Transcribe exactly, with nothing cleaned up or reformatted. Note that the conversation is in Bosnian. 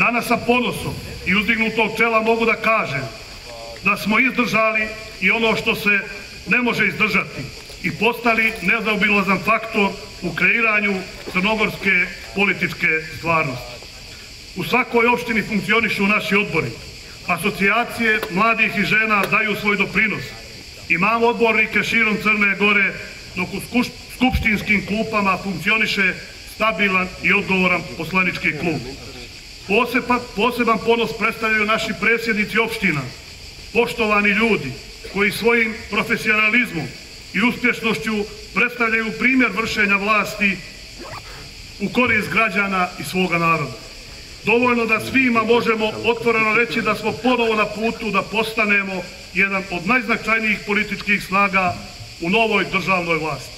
Danas sa ponosom i uzdignutog čela mogu da kažem da smo izdržali i ono što se ne može izdržati i postali nezaobilazan faktor u kreiranju crnogorske političke stvarnosti. U svakoj opštini funkcionišu naši odbori. Asocijacije mladih i žena daju svoj doprinos. Imamo odbornike širom Crne Gore, dok u skupštinskim klupama funkcioniše stabilan i odgovoran poslanički klub. Poseban ponos predstavljaju naši predsjednici opština, poštovani ljudi koji svojim profesionalizmom i uspješnošću predstavljaju primjer vršenja vlasti u korist građana i svoga naroda. Dovoljno da svima možemo otvoreno reći da smo ponovo na putu da postanemo jedan od najznačajnijih političkih snaga u novoj državnoj vlasti.